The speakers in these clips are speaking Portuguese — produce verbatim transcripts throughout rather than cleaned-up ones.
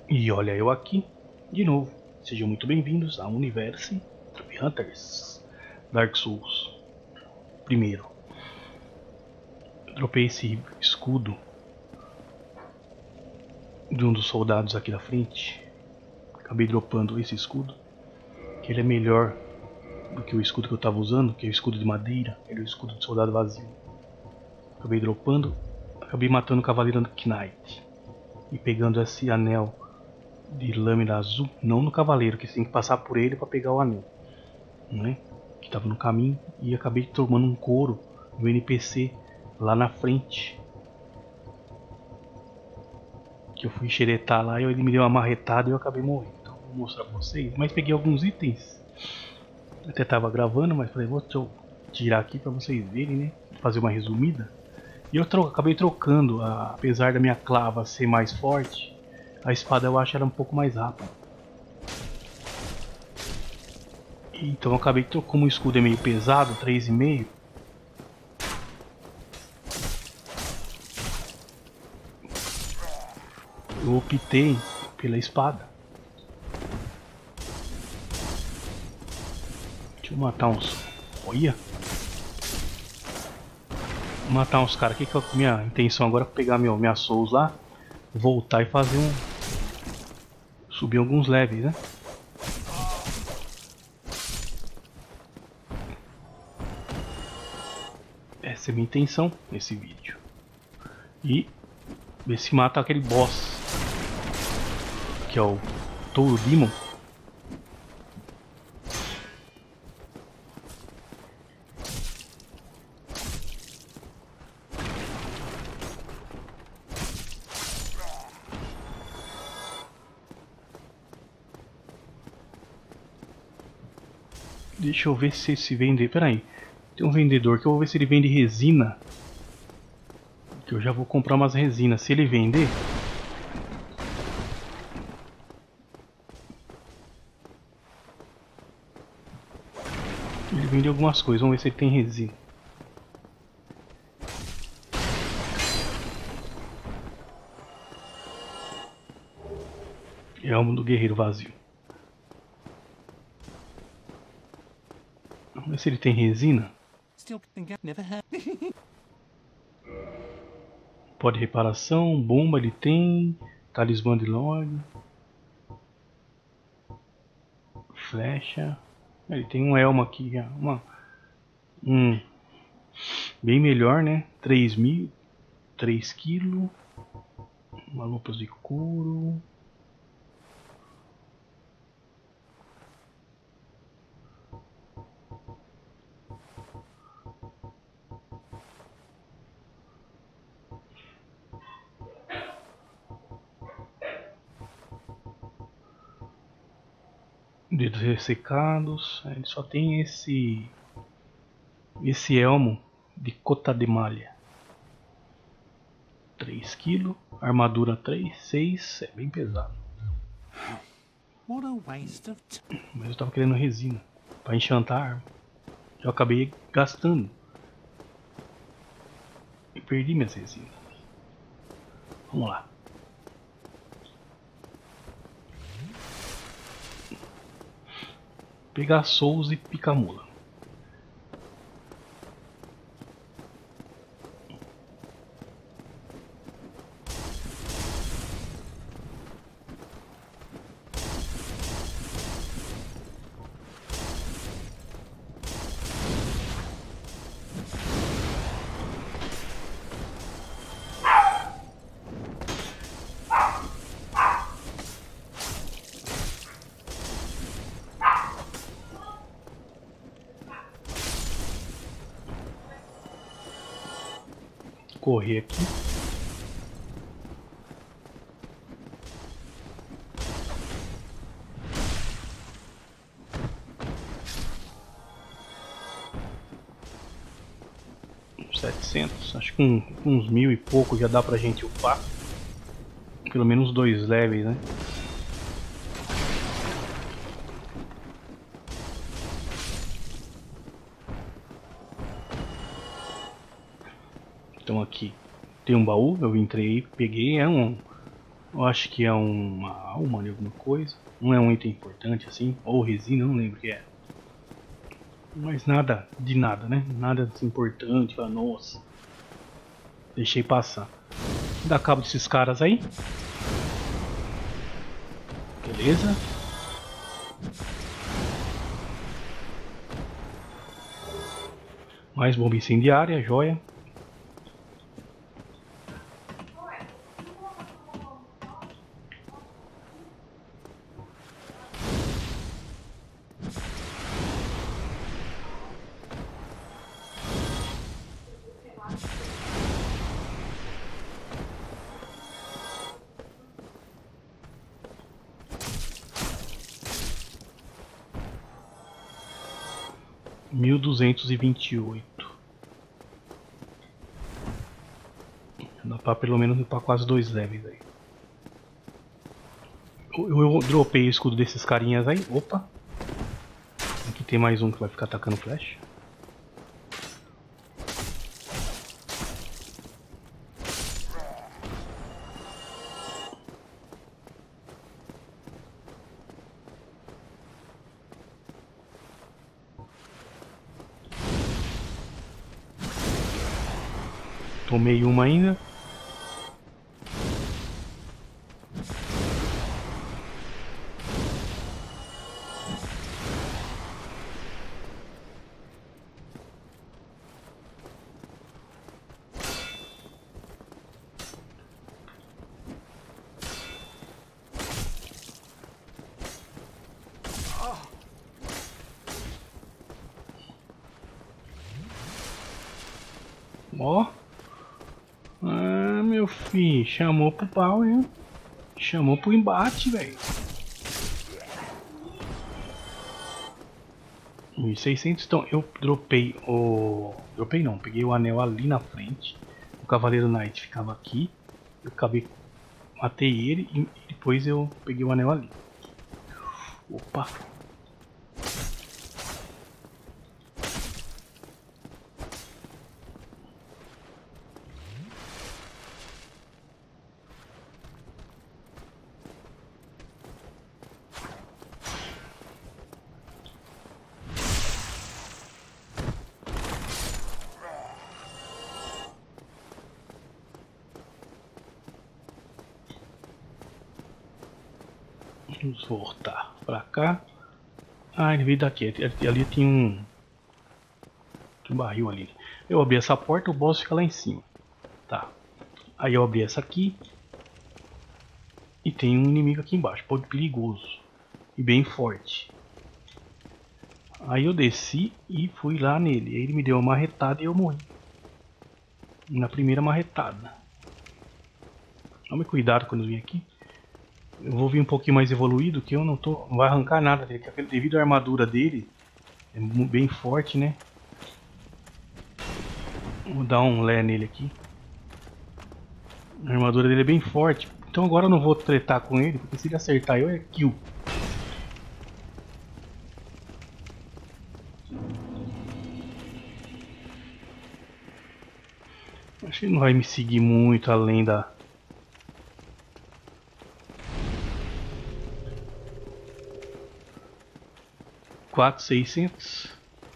E olha eu aqui, de novo. Sejam muito bem-vindos ao Universo Troop Hunters Dark Souls. Primeiro, eu dropei esse escudo de um dos soldados aqui da frente. Acabei dropando esse escudo, que ele é melhor do que o escudo que eu estava usando, que é o escudo de madeira. Ele é o escudo de soldado vazio. Acabei dropando, acabei matando o Cavaleiro Knight e pegando esse anel de lâmina azul, não no cavaleiro, que você tem que passar por ele para pegar o anel, né? Que estava no caminho, e acabei tomando um couro do N P C lá na frente, que eu fui xeretar lá e ele me deu uma marretada e eu acabei morrendo. Então vou mostrar para vocês, mas peguei alguns itens, até estava gravando, mas falei, vou tirar aqui para vocês verem, né? Fazer uma resumida. E eu tro acabei trocando, a, apesar da minha clava ser mais forte, a espada eu acho ela um pouco mais rápida. Então eu acabei, como o escudo é meio pesado, três e meio. Eu optei pela espada. Deixa eu matar uns... Olha! Vou matar uns caras aqui, que a minha intenção agora é pegar meu, minha souls lá, voltar e fazer um... subir alguns levels, né? Essa é a minha intenção nesse vídeo. E ver se mata aquele boss, que é o Touro Demon. Deixa eu ver se esse vende... Pera aí. Tem um vendedor que eu vou ver se ele vende resina. Que eu já vou comprar umas resinas. Se ele vender... Ele vende algumas coisas. Vamos ver se ele tem resina. Elmo do Guerreiro Vazio. Vamos ver se ele tem resina. Pó de reparação, bomba ele tem. Talismã de Lorde. Flecha. Ele tem um elmo aqui já. Uma, um bem melhor, né? três mil. três quilos. Uma lupa de couro. Dedos ressecados. Ele só tem esse esse elmo de cota de malha. três quilos, armadura três, seis, é bem pesado. Mas eu tava querendo resina para enchantar a arma. Eu acabei gastando e perdi minhas resinas. Vamos lá. Pegar souls e pica-mula. Correr aqui. setecentos, acho que com, com uns mil e pouco já dá pra gente upar. Pelo menos dois levels, né? Então aqui tem um baú, eu entrei, peguei, é um Eu acho que é uma alma de alguma coisa. Não é um item importante assim. Ou resina, não lembro o que é. Mas nada de nada, né? Nada assim importante. Fala, nossa. Deixei passar. Vou dar cabo desses caras aí. Beleza. Mais bomba incendiária, joia. mil duzentos e vinte e oito. Dá pra pelo menos ir pra quase dois levels aí. Eu, eu dropei o escudo desses carinhas aí. Opa! Aqui tem mais um que vai ficar atacando flash. Tomei uma ainda. Ó. Ah, meu filho. Chamou pro pau, hein? Chamou pro embate, velho. mil e seiscentos, então eu dropei o... Dropei não, peguei o anel ali na frente. O Cavaleiro Knight ficava aqui. Eu acabei... Matei ele e depois eu peguei o anel ali. Opa! Vamos voltar pra cá. Ah, ele veio daqui. Ali tinha um... Tinha um barril ali. Eu abri essa porta, o boss fica lá em cima. Tá. Aí eu abri essa aqui. E tem um inimigo aqui embaixo. Pô, perigoso. E bem forte. Aí eu desci e fui lá nele. Aí ele me deu uma marretada e eu morri. Na primeira marretada. Tome cuidado quando eu vim aqui. Eu vou vir um pouquinho mais evoluído, que eu não tô... Não vai arrancar nada dele. Porque devido à armadura dele, é bem forte, né? Vou dar um lé nele aqui. A armadura dele é bem forte. Então agora eu não vou tretar com ele, porque se ele acertar eu é kill. Acho que ele não vai me seguir muito além da... quatro mil e seiscentos.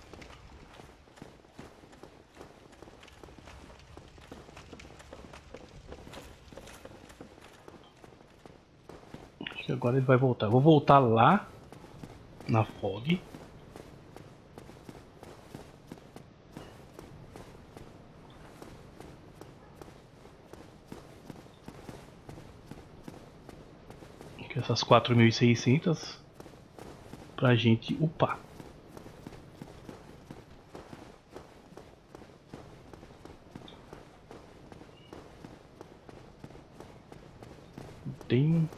Acho que agora ele vai voltar. Vou voltar lá na Fog. Essas quatro mil e seiscentas pra gente upar. Tem...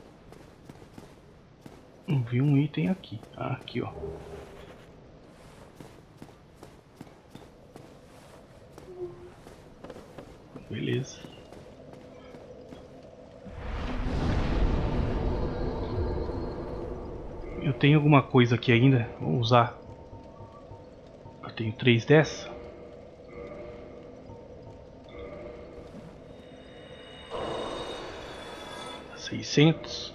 Não vi um item aqui. Ah, aqui, ó. Beleza. Eu tenho alguma coisa aqui ainda. Vou usar. Eu tenho três dessa. seiscentos.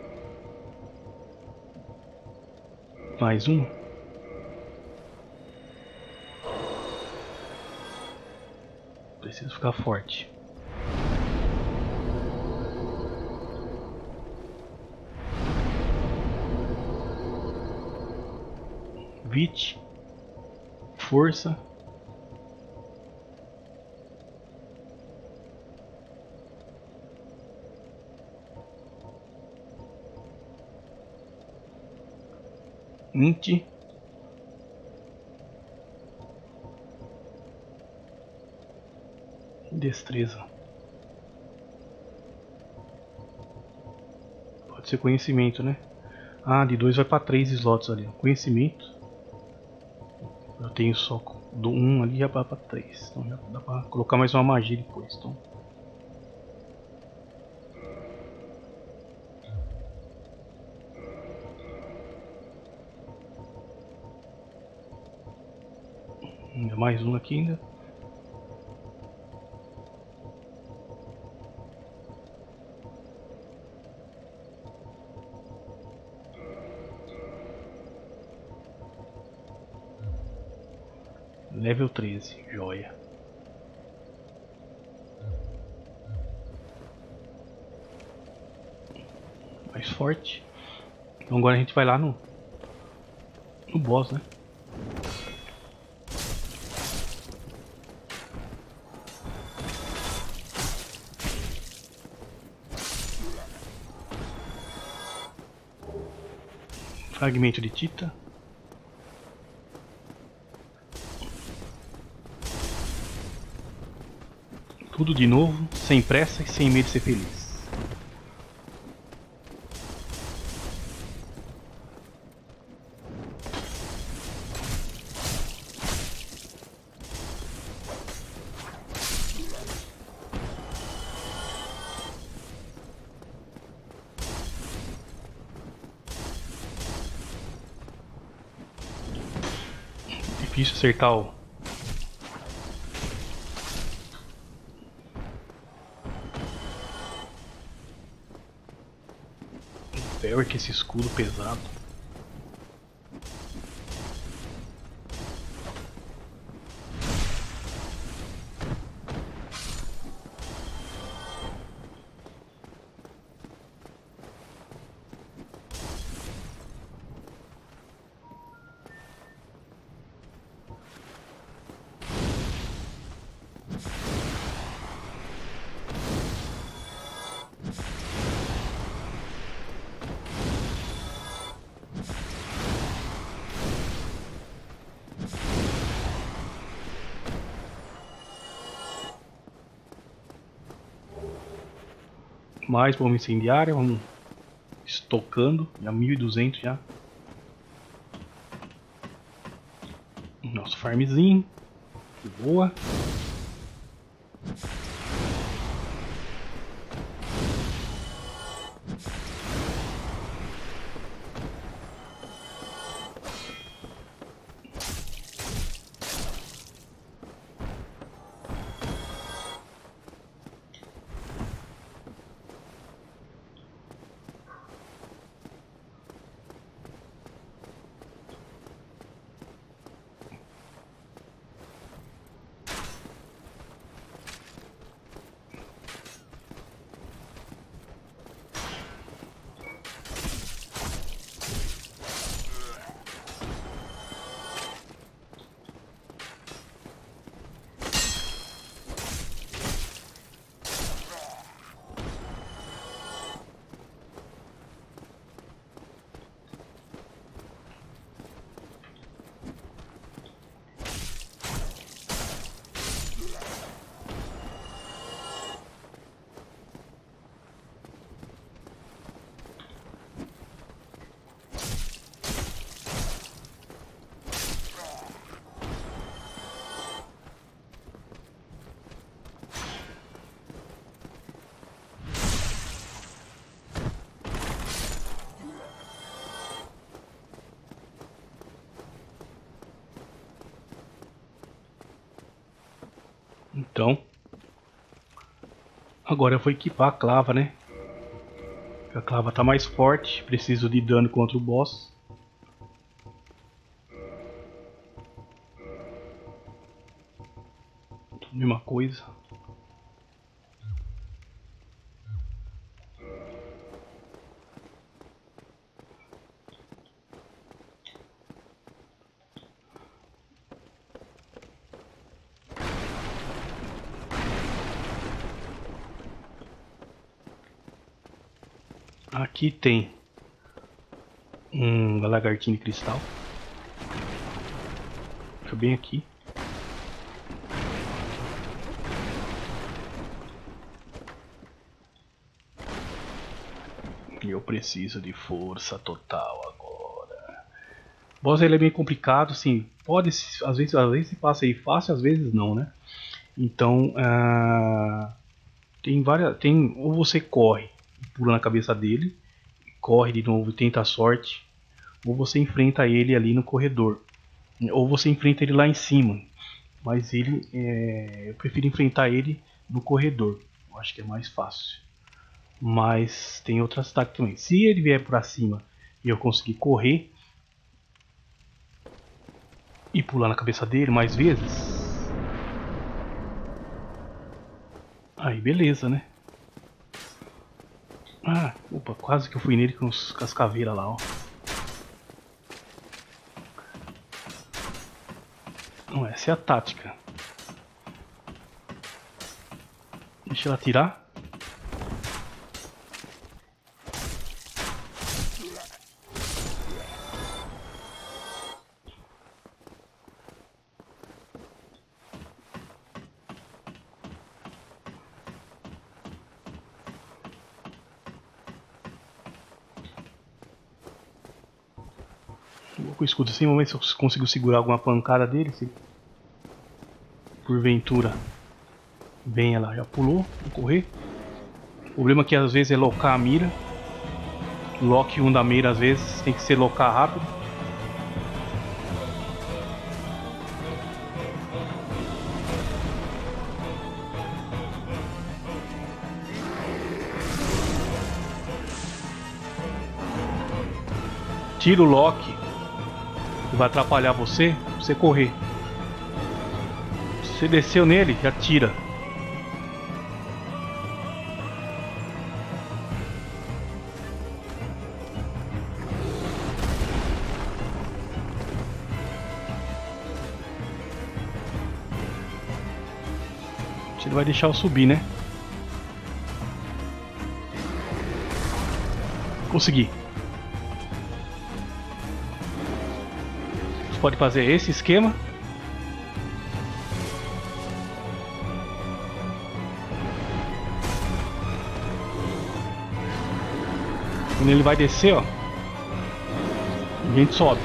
Mais um. Preciso ficar forte. Vit. Força. Int. Destreza. Pode ser conhecimento, né? Ah, de dois vai para três slots ali. Conhecimento. Eu tenho só do um ali, já vai para três. Então já dá para colocar mais uma magia depois. Então. Ainda mais um aqui ainda. Level treze, joia. Mais forte. Então agora a gente vai lá no, no boss, né? Fragmento de Tita. Tudo de novo, sem pressa e sem medo de ser feliz. Difícil acertar o... Pior que esse escudo pesado. Mais bomba incendiária, vamos estocando, já mil e duzentos já. Nosso farmzinho, de boa. Então, agora eu vou equipar a clava, né? A clava tá mais forte, preciso de dano contra o boss. Mesma coisa. Aqui tem um lagartinho de cristal. Fica bem aqui. E eu preciso de força total agora. O boss ele é bem complicado, assim. Pode, às vezes, às vezes se passa aí fácil, às vezes não, né? Então, uh, tem várias, tem ou você corre, pula na cabeça dele, corre de novo e tenta a sorte, ou você enfrenta ele ali no corredor, ou você enfrenta ele lá em cima. Mas ele, é, eu prefiro enfrentar ele no corredor. Eu acho que é mais fácil. Mas tem outras táticas também. Se ele vier para cima e eu conseguir correr e pular na cabeça dele mais vezes, aí beleza, né? Ah, opa, quase que eu fui nele com, os, com as caveiras lá, ó. Não, essa é a tática. Deixa ela atirar. Vou com o escudo assim, vamos ver se eu consigo segurar alguma pancada dele. Se porventura bem, ela já pulou, vou correr. O problema é que às vezes é locar a mira. Lock um da mira às vezes tem que ser locar rápido. Tira o lock, que vai atrapalhar você, você correr. Se você desceu nele, já tira. Ele vai deixar eu subir, né? Consegui. Você pode fazer esse esquema. Quando ele vai descer, ó, a gente sobe.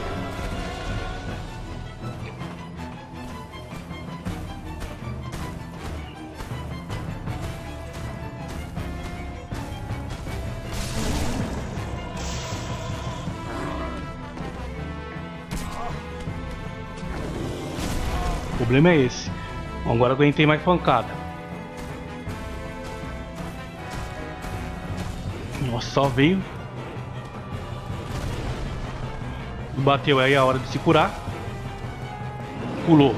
O problema é esse. Bom, agora eu aguentei mais pancada. Nossa, só veio. Bateu aí a hora de se curar. Pulou.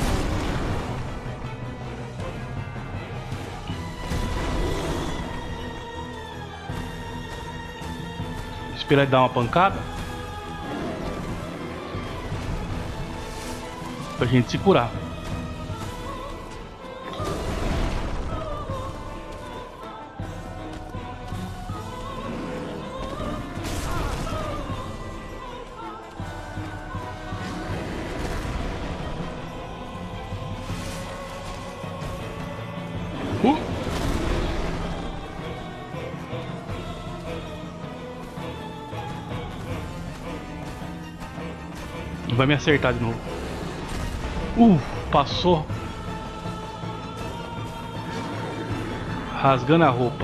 Esperar ele dar uma pancada pra gente se curar. Uh! Vai me acertar de novo. Uh, passou. Rasgando a roupa.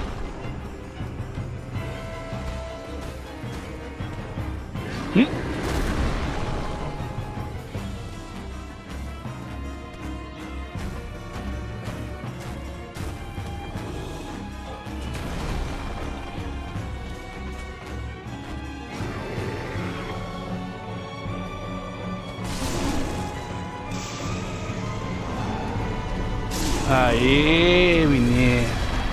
Hum? Aê, menino.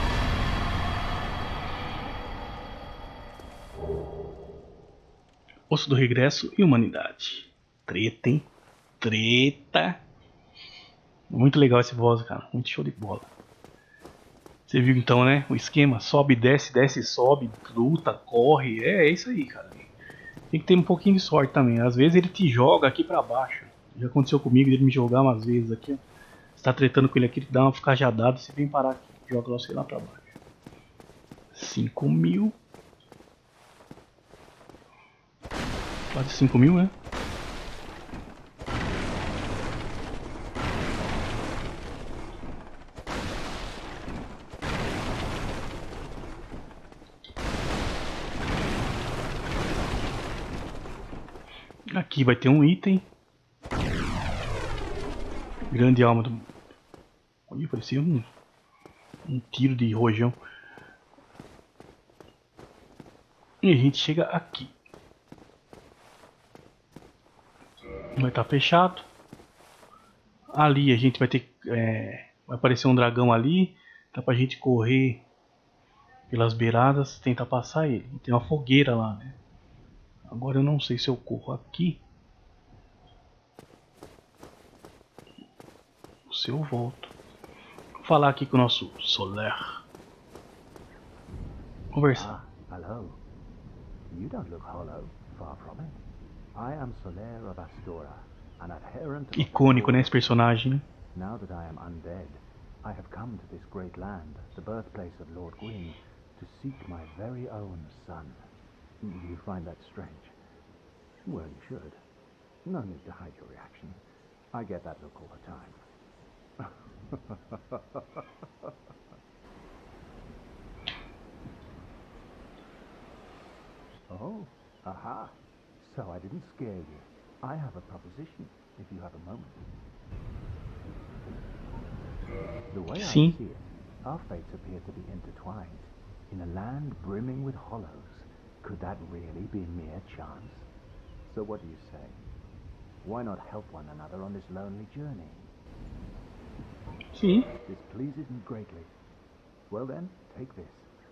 Osso do regresso e humanidade. Treta, hein? Treta. Muito legal esse boss, cara. Muito show de bola. Você viu então, né? O esquema. Sobe, desce, desce, sobe. Luta, corre. É, é isso aí, cara. Tem que ter um pouquinho de sorte também. Às vezes ele te joga aqui pra baixo. Já aconteceu comigo ele me jogar umas vezes aqui. Você tá tretando com ele aqui, ele dá uma ficajadada. Você vem parar aqui. Joga você lá pra baixo. cinco mil. Quase cinco mil, né? Aqui vai ter um item. Grande alma do... Olha, parecia um, um tiro de rojão. E a gente chega aqui. Vai estar fechado. Ali a gente vai ter... É, vai aparecer um dragão ali. Dá pra gente correr pelas beiradas, tentar passar ele. Tem uma fogueira lá, né? Agora eu não sei se eu corro aqui. Ou se eu volto. Vou falar aqui com o nosso Solaire. Conversar. Ah, hello. You don't look hollow. Far from it. I am Solaire of Astora, an adherent of Icônico, né, esse personagem, né? Now that I am undead, I have come to this great land, the birthplace of Lord Gwyn, to seek my very own son. You find that strange? Well, you should. No need to hide your reaction. I get that look all the time. Oh, aha. So I didn't scare you. I have a proposition, if you have a moment. The way Sim. I see it, our fates appear to be intertwined. In a land brimming with hollows, could that really be mere chance? So what do you say? Why not help one another on this lonely journey? Sim. This pleases me greatly. Well then, take this.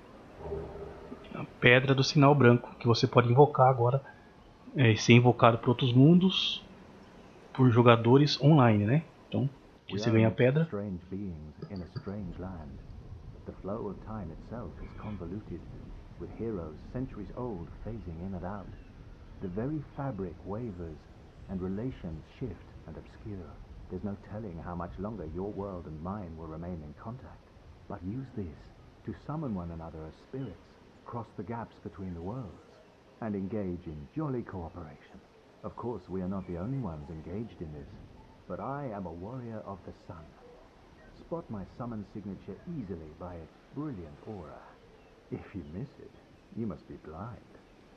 A pedra do sinal branco, que você pode invocar agora. É, ser invocado por outros mundos. Por jogadores online, né? Então, você ganha a pedra. Strange beings in a strange land. The flow of time itself is convoluted, with heroes centuries old phasing in and out. The very fabric wavers, and relations shift and obscure. There's no telling how much longer your world and mine will remain in contact. But use this to summon one another as spirits, cross the gaps between the worlds, and engage in jolly cooperation. Of course, we are not the only ones engaged in this, but I am a warrior of the sun. Spot my summon signature easily by its brilliant aura. If you miss it, you must be blind.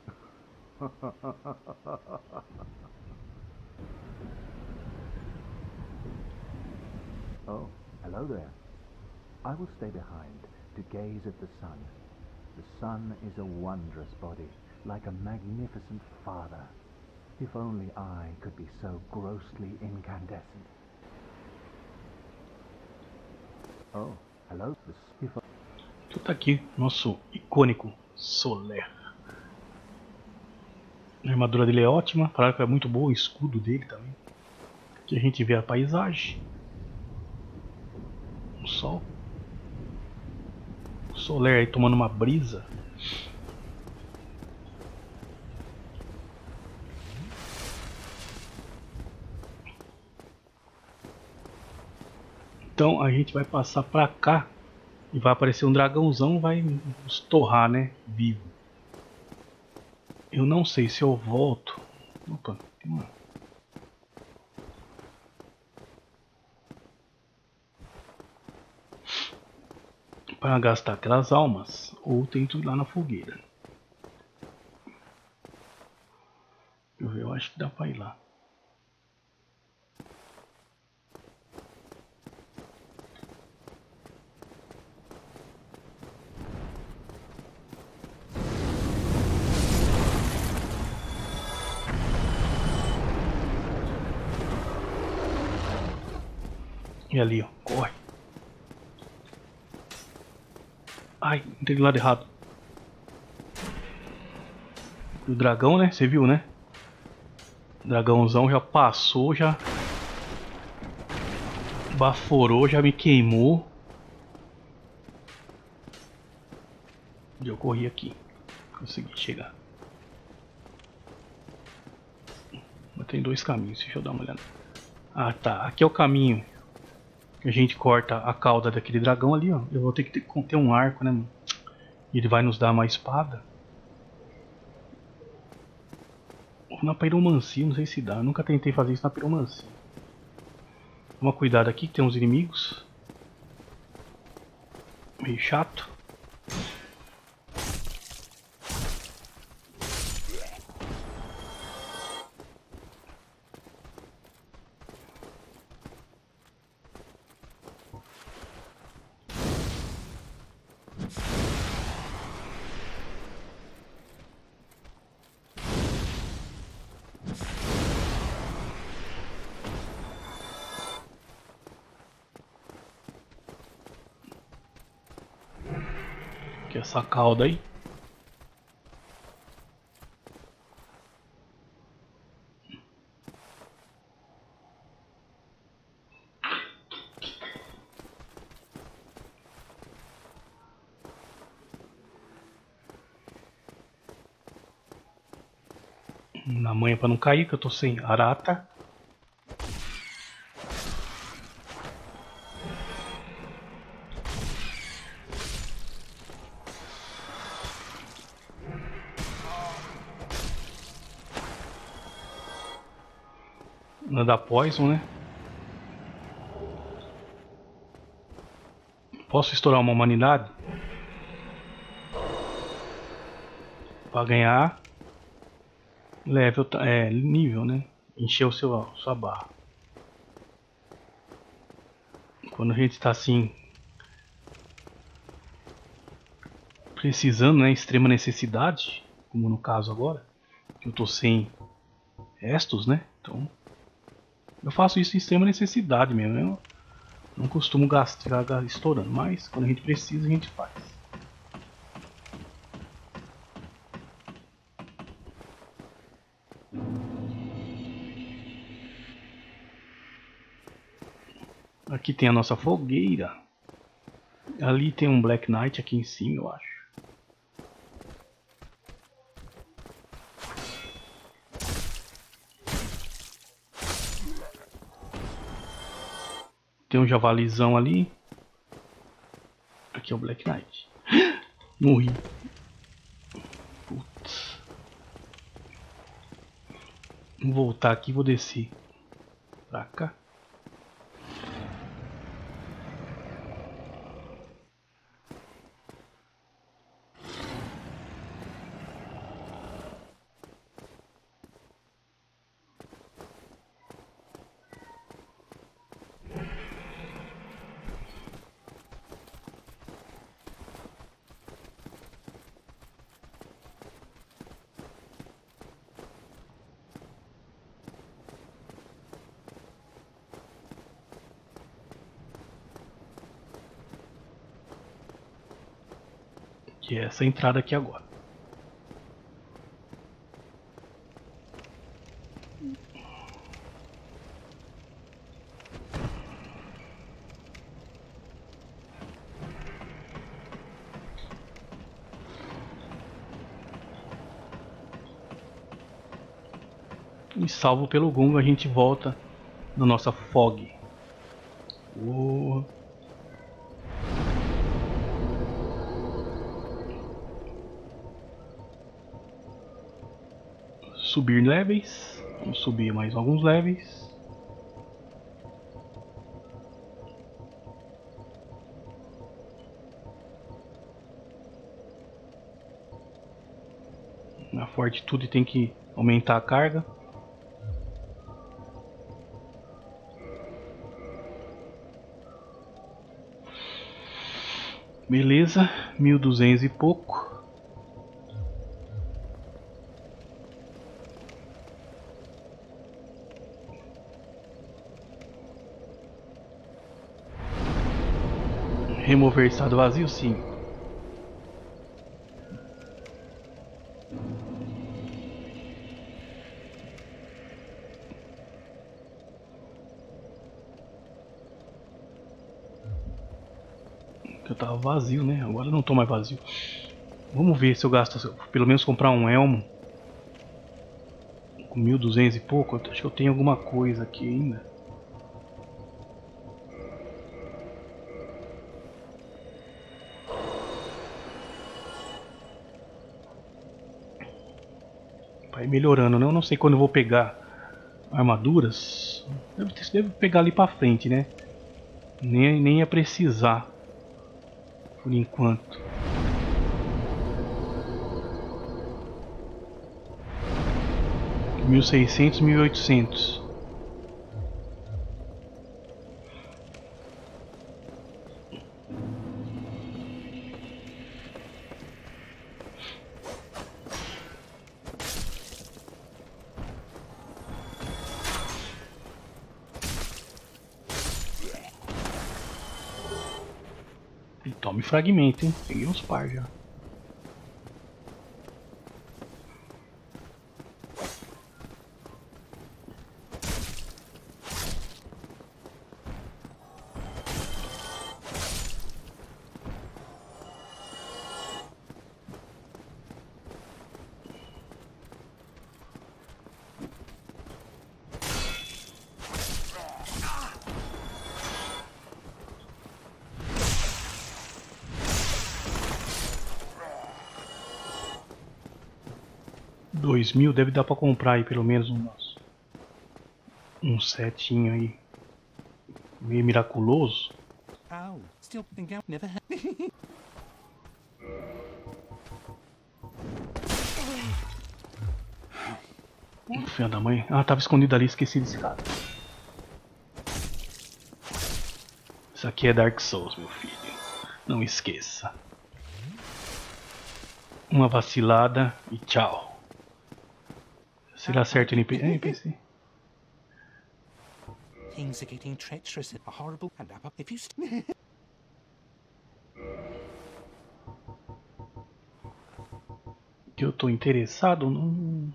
Oh, hello there. I will stay behind to gaze at the sun. The sun is a wondrous body, like a magnificent father. If only I could be so grossly incandescent. Oh, hello. If I... Então tá aqui, nosso icônico Solaire. A armadura dele é ótima, claro que é muito boa, o escudo dele também. Aqui a gente vê a paisagem. O sol. O Solaire aí tomando uma brisa. Então a gente vai passar pra cá e vai aparecer um dragãozão, vai nos torrar, né? Vivo. Eu não sei se eu volto. Opa, tem uma. Para gastar aquelas almas, ou tento ir lá na fogueira. Eu, eu acho que dá pra ir lá. E ali, ó, corre. Ai, entrei do lado errado. O dragão, né? Você viu, né? O dragãozão já passou, já baforou, já me queimou. E eu corri aqui. Consegui chegar. Mas tem dois caminhos, deixa eu dar uma olhada. Ah, tá. Aqui é o caminho que a gente corta a cauda daquele dragão ali, ó. Eu vou ter que ter, ter um arco, né, mano? E ele vai nos dar uma espada. Na piromancia, não sei se dá. Eu nunca tentei fazer isso na piromancia. Toma cuidado aqui que tem uns inimigos. Meio chato. Que é essa cauda aí. Na manha pra não cair, que eu tô sem arata. Nada poison, né? Posso estourar uma humanidade? Pra ganhar level, é, nível, né? Encher o seu, sua barra. Quando a gente está assim precisando, né, extrema necessidade, como no caso agora, que eu tô sem restos, né? Então eu faço isso em extrema necessidade mesmo. Eu não costumo gastar estourando, mas quando a gente precisa a gente faz. Aqui tem a nossa fogueira. Ali tem um Black Knight aqui em cima, eu acho. Tem um javalizão ali. Aqui é o Black Knight. Morri. Putz. Vou voltar aqui e vou descer pra cá. Que é essa entrada aqui agora. E salvo pelo gongo a gente volta na nossa fog. Oh. Subir levels. Vamos subir mais alguns levels. Na fortitude tem que aumentar a carga. Beleza, mil e duzentos e pouco. Remover estado vazio, sim. Eu tava vazio, né? Agora eu não tô mais vazio. Vamos ver se eu gasto, se eu, pelo menos comprar um elmo. Com mil e duzentos e pouco. Acho que eu tenho alguma coisa aqui ainda. Vai melhorando, né? Eu não sei quando eu vou pegar armaduras. Deve, ter, deve pegar ali pra frente, né? Nem, nem ia precisar. Por enquanto. mil e seiscentos, mil e oitocentos. E tome fragmento, hein? Peguei uns par já. Dois mil deve dar pra comprar aí pelo menos uns, um setinho aí. Meio miraculoso. Oh, still think I've never had. Filha da mãe. Ah, tava escondido ali, esqueci desse cara. Isso aqui é Dark Souls, meu filho. Não esqueça. Uma vacilada e tchau. Se ele acerta o N P C. É, N P C. Things are getting treacherous and horrible and up if you st- Que eu tô interessado num.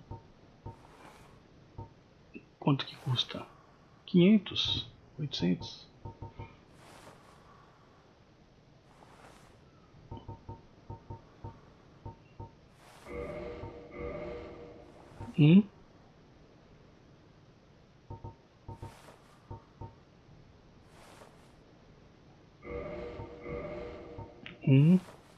Quanto que custa? quinhentos? oitocentos? Um. Um.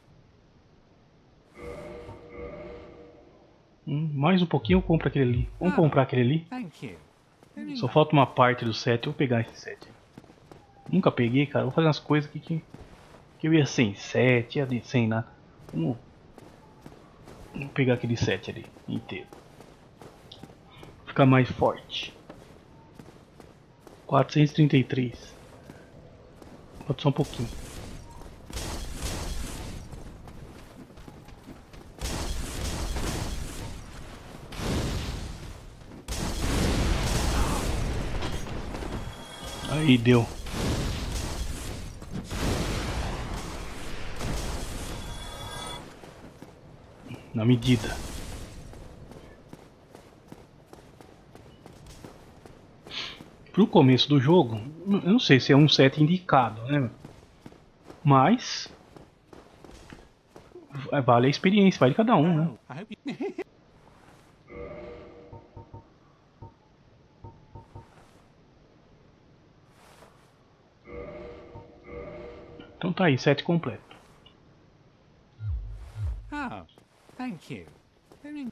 Um. Mais um pouquinho eu compro aquele ali. Vamos comprar aquele ali. Thank you. Very Só falta uma parte do set. Eu vou pegar esse set. Nunca peguei, cara. Vou fazer umas coisas aqui que, que eu ia sem set, ia de sem nada. Vamos, vamos pegar aquele set ali inteiro. Ficar mais forte. quatrocentos e trinta e três. Falta só um pouquinho. Aí deu. Na medida. Pro começo do jogo, eu não sei se é um set indicado, né? Mas vale a experiência, vale cada um, né? Oh, I hope you. Então tá aí, set completo. Oh, thank you. Very.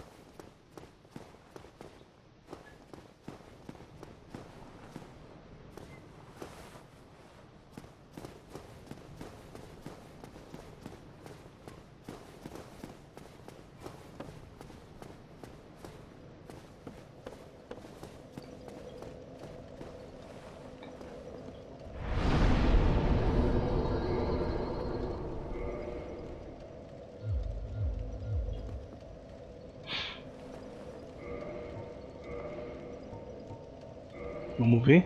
Vamos ver.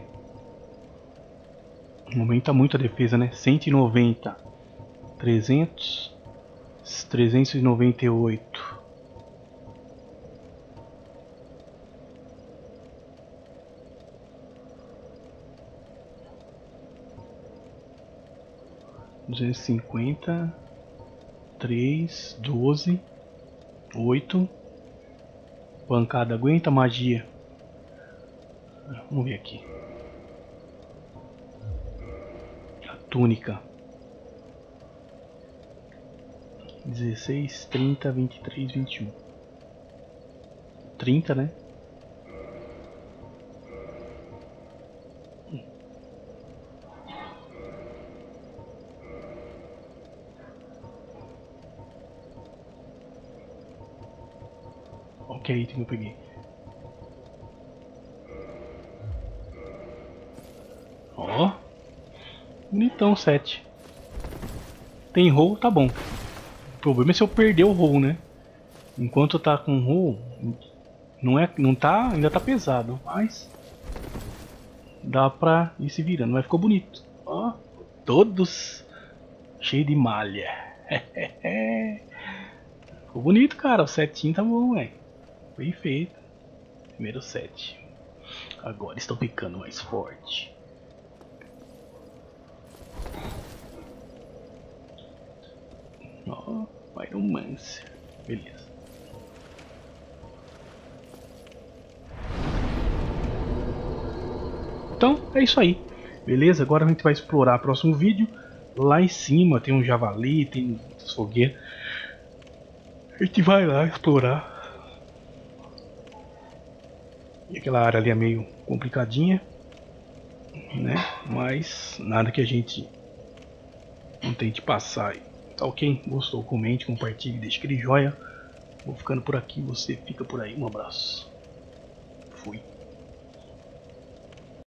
Aumenta muito a defesa, né? cento e noventa. trezentos. trezentos e noventa e oito. duzentos e cinquenta, três, doze, oito. Pancada aguenta, magia. Vamos ver aqui. A túnica. dezesseis, trinta, vinte e três, vinte e um. trinta, né? Ok, item que eu peguei. Ó, bonitão sete. Tem roll, tá bom. O problema é se eu perder o roll, né? Enquanto tá com roll, não é, não tá, ainda tá pesado, mas dá pra ir se virando. Mas ficou bonito. Ó, todos cheios de malha. Ficou bonito, cara. O setinho tá bom, velho. Bem feito. Primeiro set. Agora estão ficando mais forte. Ó, oh, Pyromancer. Beleza. Então, é isso aí. Beleza? Agora a gente vai explorar o próximo vídeo. Lá em cima tem um javali, tem muitas fogueiras. A gente vai lá explorar. E aquela área ali é meio complicadinha, né? Mas nada que a gente não tente passar aí. Tá ok? Gostou? Comente, compartilhe, deixe aquele joia. Vou ficando por aqui, você fica por aí. Um abraço. Fui.